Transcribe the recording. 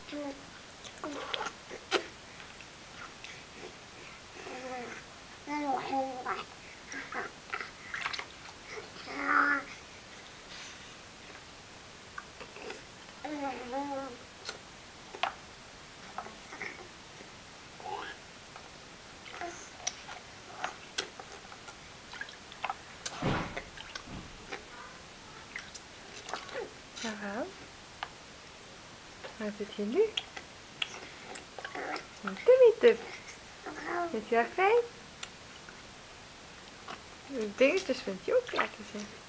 Sarah, waar zit je nu? Een tummy-tub. Vind je dat fijn? De dingetjes vind je ook lekker, zeg.